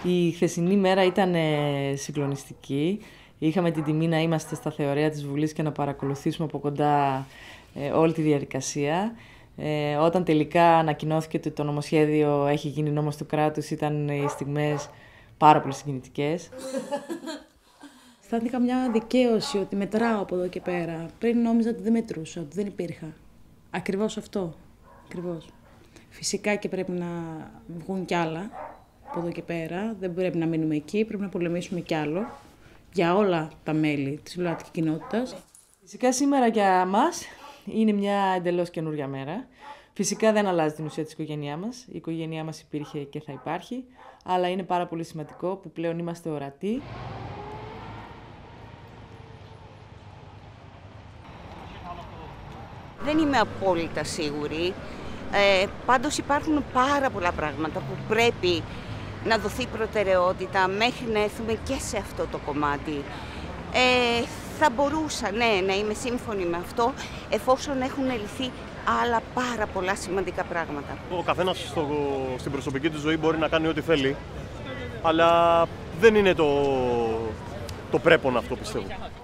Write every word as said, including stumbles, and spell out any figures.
Η χθεσινή μέρα ήταν συγκλονιστική. Είχαμε την τιμή να είμαστε στα θεωρία της Βουλής και να παρακολουθήσουμε από κοντά ε, όλη τη διαδικασία. Ε, όταν τελικά ανακοινώθηκε ότι το νομοσχέδιο έχει γίνει νόμος του κράτους, ήταν οι στιγμές πάρα πολύ συγκινητικές. Αισθάνθηκα μια δικαίωση ότι μετράω από εδώ και πέρα. Πριν νόμιζα ότι δεν μετρούσα, ότι δεν υπήρχα. Ακριβώς αυτό. Ακριβώς. Φυσικά και πρέπει να βγουν κι άλλα από εδώ και πέρα. Δεν πρέπει να μείνουμε εκεί, πρέπει να πολεμήσουμε κι άλλο για όλα τα μέλη της ΛΟΑΤΚΙ κοινότητας. Φυσικά σήμερα για μας είναι μια εντελώς καινούργια μέρα. Φυσικά δεν αλλάζει την ουσία της οικογένειάς μας. Η οικογένειά μας υπήρχε και θα υπάρχει, αλλά είναι πάρα πολύ σημαντικό που πλέον είμαστε ορατοί. Δεν είμαι απόλυτα σίγουρη. Ε, πάντως υπάρχουν πάρα πολλά πράγματα που πρέπει να δοθεί προτεραιότητα μέχρι να έρθουμε και σε αυτό το κομμάτι. Ε, θα μπορούσα, ναι, να είμαι σύμφωνη με αυτό, εφόσον έχουν λυθεί άλλα πάρα πολλά σημαντικά πράγματα. Ο καθένας στο, στην προσωπική του ζωή μπορεί να κάνει ό,τι θέλει, αλλά δεν είναι το, το πρέπον αυτό, πιστεύω.